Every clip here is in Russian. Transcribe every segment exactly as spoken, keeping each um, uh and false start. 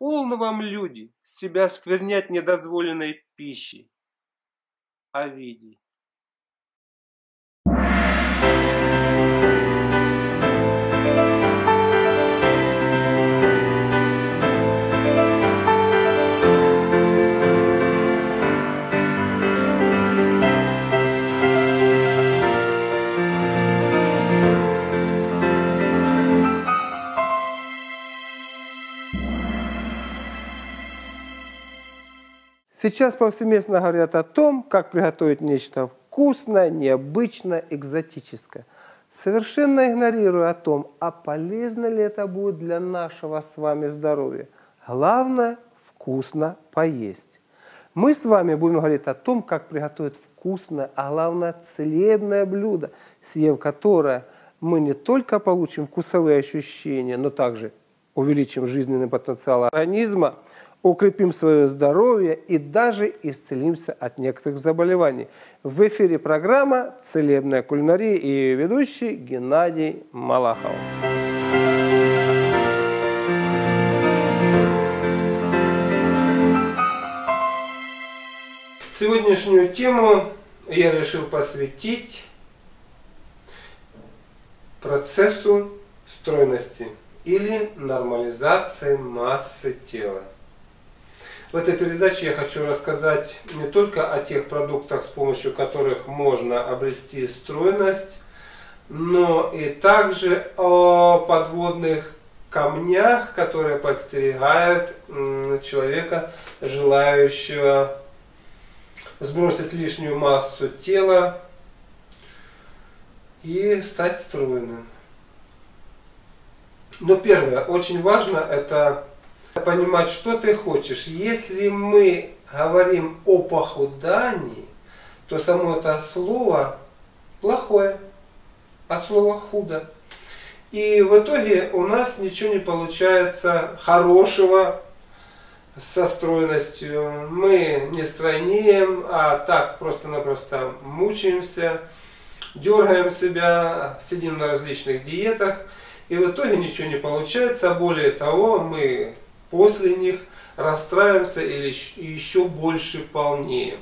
Полно вам, люди, себя сквернять недозволенной пищей. Овидий. Сейчас повсеместно говорят о том, как приготовить нечто вкусное, необычное, экзотическое, совершенно игнорируя о том, а полезно ли это будет для нашего с вами здоровья. Главное – вкусно поесть. Мы с вами будем говорить о том, как приготовить вкусное, а главное – целебное блюдо, съев которое мы не только получим вкусовые ощущения, но также увеличим жизненный потенциал организма, укрепим свое здоровье и даже исцелимся от некоторых заболеваний. В эфире программа «Целебная кулинария» и ее ведущий Геннадий Малахов. Сегодняшнюю тему я решил посвятить процессу стройности или нормализации массы тела. В этой передаче я хочу рассказать не только о тех продуктах, с помощью которых можно обрести стройность, но и также о подводных камнях, которые подстерегают человека, желающего сбросить лишнюю массу тела и стать стройным. Но первое, очень важно, это понимать, что ты хочешь. Если мы говорим о похудании, то само это слово плохое, от слова худо. И в итоге у нас ничего не получается хорошего со стройностью. Мы не стройнеем, а так просто-напросто мучаемся, дергаем себя, сидим на различных диетах. И в итоге ничего не получается, а более того, мы после них расстраиваемся или еще больше полнеем.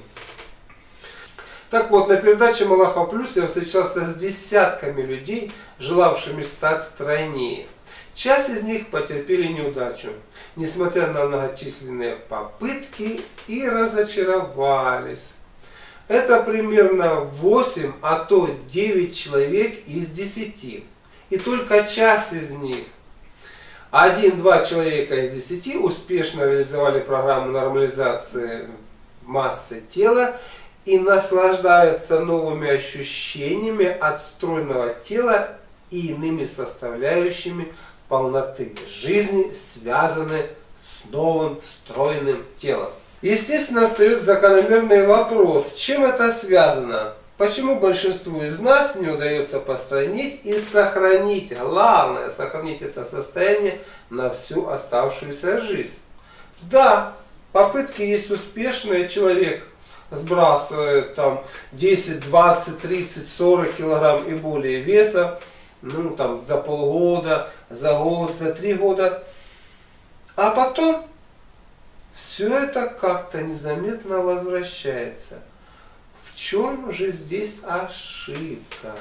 Так вот, на передаче Малахов Плюс я встречался с десятками людей, желавшими стать стройнее. Часть из них потерпели неудачу, несмотря на многочисленные попытки, и разочаровались. Это примерно восемь, а то девять человек из десяти. И только часть из них, один-два человека из десяти, успешно реализовали программу нормализации массы тела и наслаждаются новыми ощущениями от стройного тела и иными составляющими полноты жизни, связаны с новым стройным телом. Естественно, встает закономерный вопрос, с чем это связано? Почему большинству из нас не удается постройнеть и сохранить, главное, сохранить это состояние на всю оставшуюся жизнь? Да, попытки есть успешные, человек сбрасывает там десять, двадцать, тридцать, сорок килограмм и более веса, ну там за полгода, за год, за три года, а потом все это как-то незаметно возвращается. В чем же здесь ошибка?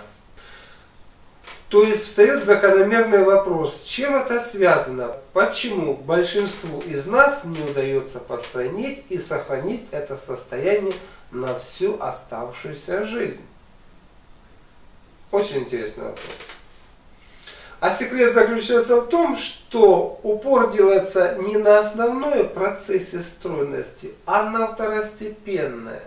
То есть встает закономерный вопрос, с чем это связано? Почему большинству из нас не удается постройнеть и сохранить это состояние на всю оставшуюся жизнь? Очень интересный вопрос. А секрет заключается в том, что упор делается не на основной процессе стройности, а на второстепенное.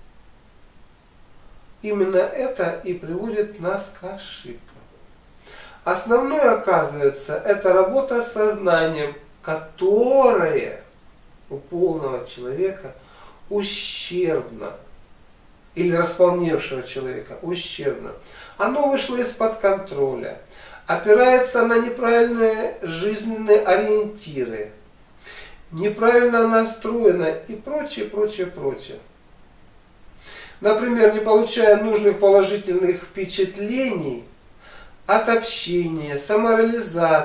Именно это и приводит нас к ошибкам. Основное, оказывается, это работа с сознанием, которое у полного человека ущербно, или располневшего человека ущербно. Оно вышло из-под контроля, опирается на неправильные жизненные ориентиры, неправильно настроено и прочее, прочее, прочее. Например, не получая нужных положительных впечатлений от общения, самореализации,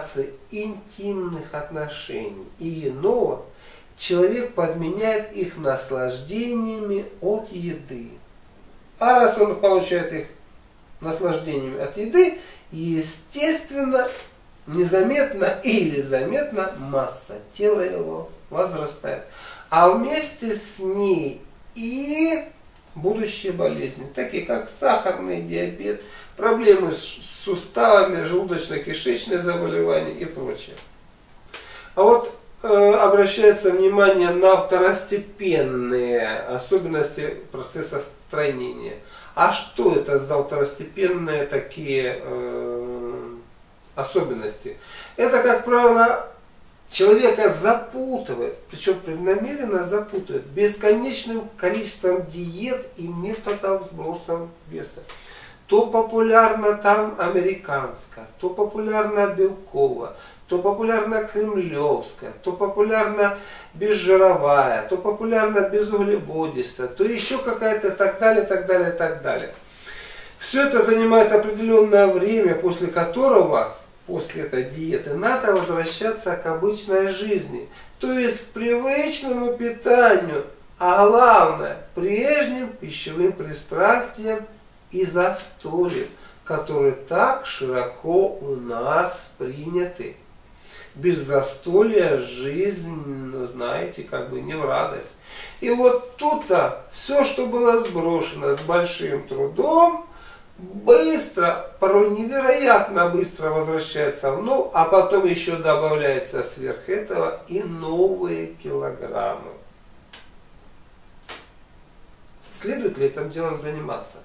интимных отношений и иного, человек подменяет их наслаждениями от еды. А раз он получает их наслаждениями от еды, естественно, незаметно или заметно масса тела его возрастает. А вместе с ней и будущие болезни, такие как сахарный диабет, проблемы с суставами, желудочно-кишечные заболевания и прочее. А вот э, обращается внимание на второстепенные особенности процесса стройнения. А что это за второстепенные такие э, особенности? Это, как правило, человека запутывает, причем преднамеренно запутывает, бесконечным количеством диет и методов сброса веса. То популярно там американская, то популярно белковая, то популярно кремлевская, то популярно безжировая, то популярно безуглеводистая, то еще какая-то так далее, так далее, так далее. Все это занимает определенное время, после которого, после этой диеты, надо возвращаться к обычной жизни, то есть к привычному питанию, а главное, прежним пищевым пристрастиям и застольям, которые так широко у нас приняты. Без застолья жизнь, ну, знаете, как бы не в радость. И вот тут-то все, что было сброшено с большим трудом, быстро, порой невероятно быстро возвращается в ну, а потом еще добавляется сверх этого и новые килограммы. Следует ли этим делом заниматься?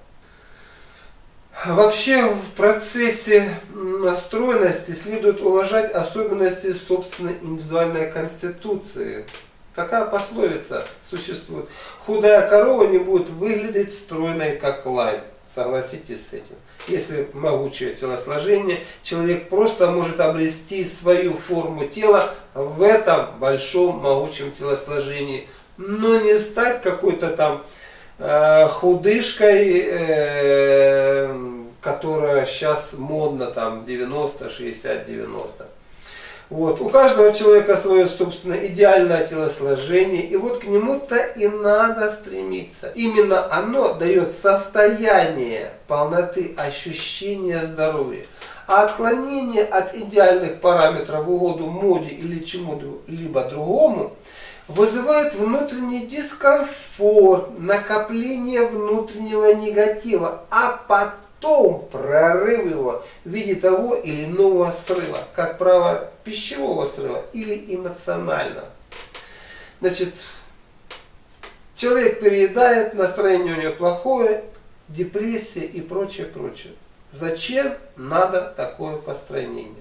Вообще в процессе настроенности следует уважать особенности собственной индивидуальной конституции. Такая пословица существует. Худая корова не будет выглядеть стройной, как лань. Согласитесь с этим. Если могучее телосложение, человек просто может обрести свою форму тела в этом большом могучем телосложении, но не стать какой-то там э, худышкой, э, которая сейчас модна, там девяносто, шестьдесят, девяносто. Вот. У каждого человека свое собственное идеальное телосложение, и вот к нему-то и надо стремиться. Именно оно дает состояние полноты ощущения здоровья. А отклонение от идеальных параметров в угоду моде или чему-либо другому вызывает внутренний дискомфорт, накопление внутреннего негатива, а потом Том прорыв его в виде того или иного срыва, как правило, пищевого срыва или эмоционального. Значит, человек переедает, настроение у него плохое, депрессия и прочее, прочее. Зачем надо такое построение?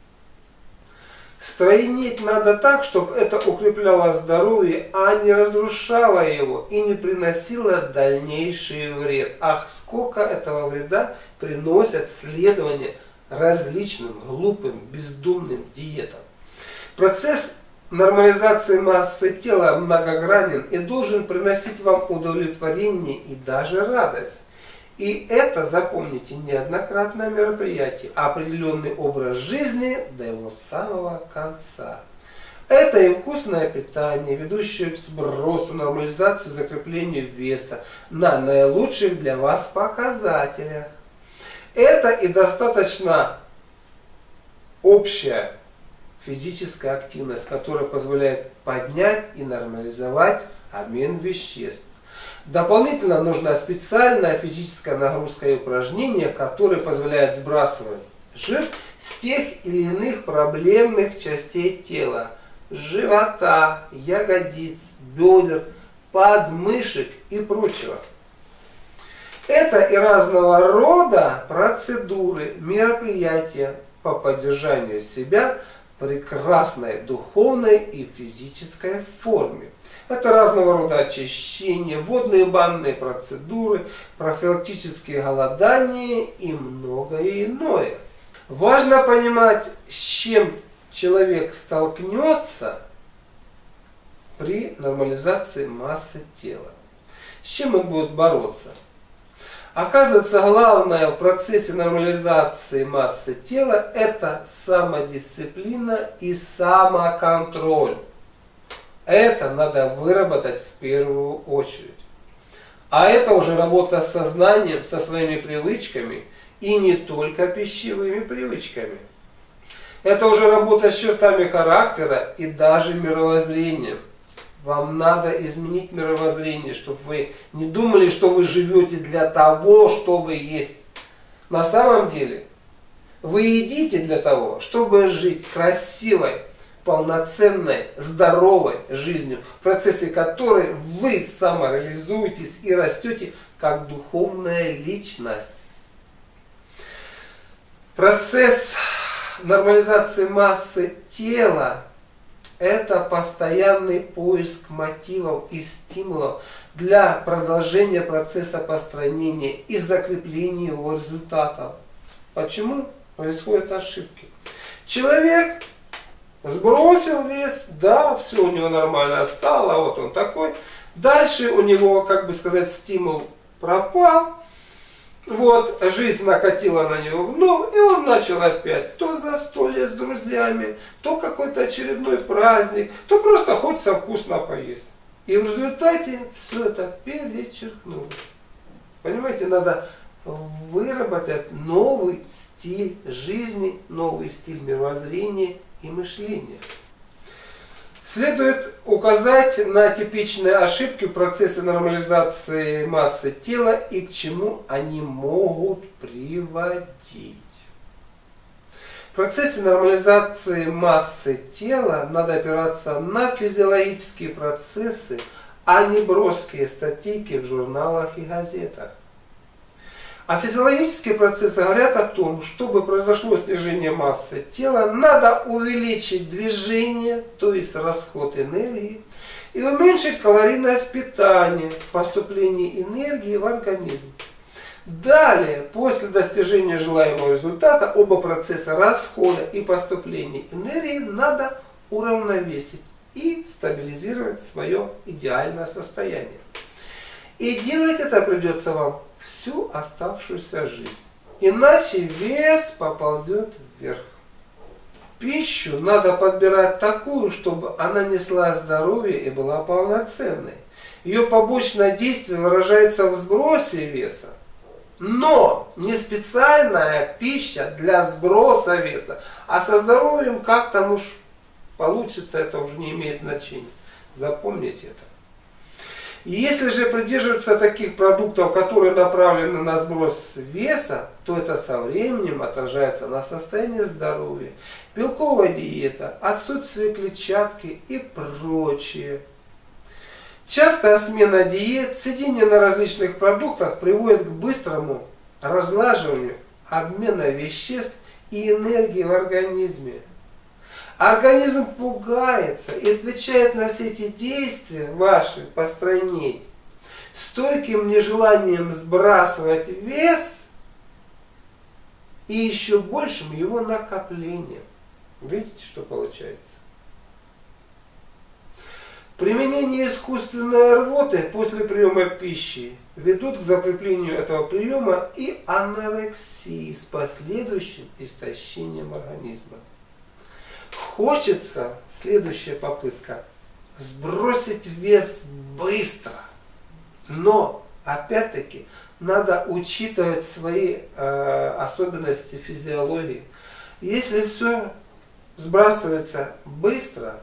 Стройнеть надо так, чтобы это укрепляло здоровье, а не разрушало его и не приносило дальнейший вред. Ах, сколько этого вреда приносят следования различным, глупым, бездумным диетам. Процесс нормализации массы тела многогранен и должен приносить вам удовлетворение и даже радость. И это, запомните, неоднократное мероприятие, а определенный образ жизни до его самого конца. Это и вкусное питание, ведущее к сбросу, нормализации, закреплению веса на наилучших для вас показателях. Это и достаточно общая физическая активность, которая позволяет поднять и нормализовать обмен веществ. Дополнительно нужна специальная физическая нагрузка и упражнения, которые позволяют сбрасывать жир с тех или иных проблемных частей тела, живота, ягодиц, бедер, подмышек и прочего. Это и разного рода процедуры, мероприятия по поддержанию себя в прекрасной духовной и физической форме. Это разного рода очищения, водные банные процедуры, профилактические голодания и многое иное. Важно понимать, с чем человек столкнется при нормализации массы тела. С чем он будет бороться. Оказывается, главное в процессе нормализации массы тела – это самодисциплина и самоконтроль. Это надо выработать в первую очередь. А это уже работа с сознанием, со своими привычками и не только пищевыми привычками. Это уже работа с чертами характера и даже мировоззрением. Вам надо изменить мировоззрение, чтобы вы не думали, что вы живете для того, чтобы есть. На самом деле, вы едите для того, чтобы жить красивой, полноценной, здоровой жизнью, в процессе которой вы самореализуетесь и растете как духовная личность. Процесс нормализации массы тела – это постоянный поиск мотивов и стимулов для продолжения процесса построения и закрепления его результатов. Почему происходят ошибки? Человек сбросил вес, да, все у него нормально стало, вот он такой. Дальше у него, как бы сказать, стимул пропал. Вот, жизнь накатила на него вновь, и он начал опять то застолье с друзьями, то какой-то очередной праздник, то просто хочется вкусно поесть. И в результате все это перечеркнулось. Понимаете, надо выработать новый стиль жизни, новый стиль мировоззрения и мышления. Следует указать на типичные ошибки в процессе нормализации массы тела и к чему они могут приводить. В процессе нормализации массы тела надо опираться на физиологические процессы, а не броские статейки в журналах и газетах. А физиологические процессы говорят о том, чтобы произошло снижение массы тела, надо увеличить движение, то есть расход энергии, и уменьшить калорийность питания, поступление энергии в организм. Далее, после достижения желаемого результата, оба процесса расхода и поступления энергии надо уравновесить и стабилизировать свое идеальное состояние. И делать это придется вам всю оставшуюся жизнь. Иначе вес поползет вверх. Пищу надо подбирать такую, чтобы она несла здоровье и была полноценной. Ее побочное действие выражается в сбросе веса. Но не специальная пища для сброса веса, а со здоровьем как там уж получится, это уже не имеет значения. Запомните это. Если же придерживаться таких продуктов, которые направлены на сброс веса, то это со временем отражается на состоянии здоровья, белковая диета, отсутствие клетчатки и прочее. Частая смена диет, сидение на различных продуктах приводит к быстрому разлаживанию обмена веществ и энергии в организме. Организм пугается и отвечает на все эти действия ваши постранить стойким нежеланием сбрасывать вес и еще большим его накоплением. Видите, что получается? Применение искусственной рвоты после приема пищи ведут к закреплению этого приема и анорексии с последующим истощением организма. Хочется, следующая попытка, сбросить вес быстро. Но, опять-таки, надо учитывать свои э, особенности физиологии. Если все сбрасывается быстро,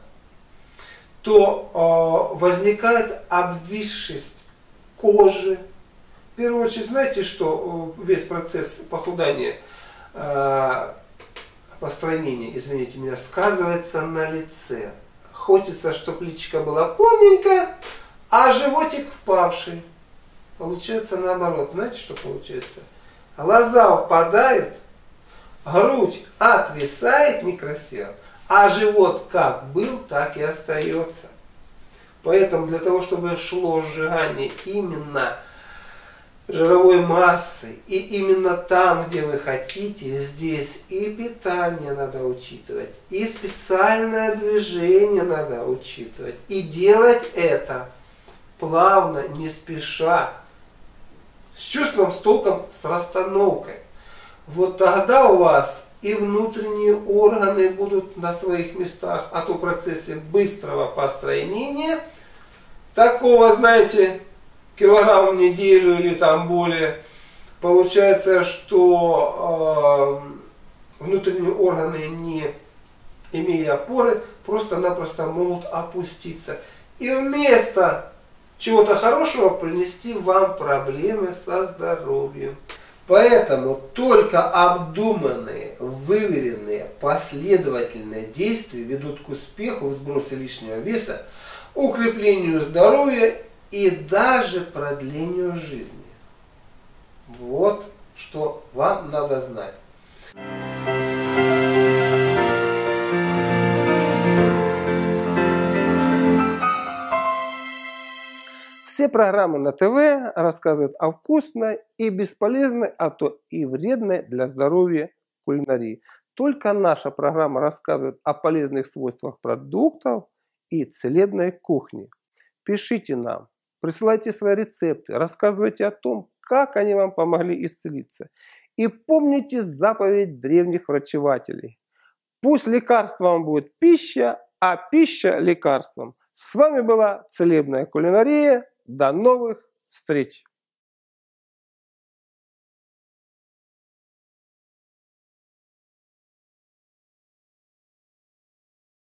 то э, возникает обвисшесть кожи. В первую очередь, знаете, что весь процесс похудания, э, построение, извините меня, сказывается на лице. Хочется, чтобы личико было полненькое, а животик впавший. Получается наоборот. Знаете, что получается? Глаза впадают, грудь отвисает некрасиво, а живот как был, так и остается. Поэтому для того, чтобы шло сжигание именно жировой массы, и именно там, где вы хотите, здесь и питание надо учитывать, и специальное движение надо учитывать, и делать это плавно, не спеша, с чувством, с толком, с расстановкой. Вот тогда у вас и внутренние органы будут на своих местах, а то в процессе быстрого построения, такого, знаете, килограмм в неделю или там более, получается, что э, внутренние органы, не имея опоры, просто-напросто могут опуститься. И вместо чего-то хорошего принести вам проблемы со здоровьем. Поэтому только обдуманные, выверенные, последовательные действия ведут к успеху в сбросе лишнего веса, укреплению здоровья и даже продлению жизни. Вот что вам надо знать. Все программы на ТВ рассказывают о вкусной и бесполезной, а то и вредной для здоровья кулинарии. Только наша программа рассказывает о полезных свойствах продуктов и целебной кухни. Пишите нам, присылайте свои рецепты, рассказывайте о том, как они вам помогли исцелиться. И помните заповедь древних врачевателей. Пусть лекарством будет пища, а пища лекарством. С вами была Целебная кулинария. До новых встреч!